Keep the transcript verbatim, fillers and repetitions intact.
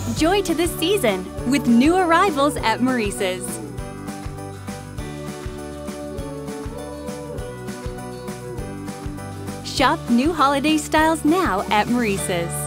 Joy to the season with new arrivals at Maurices. Shop new holiday styles now at Maurices.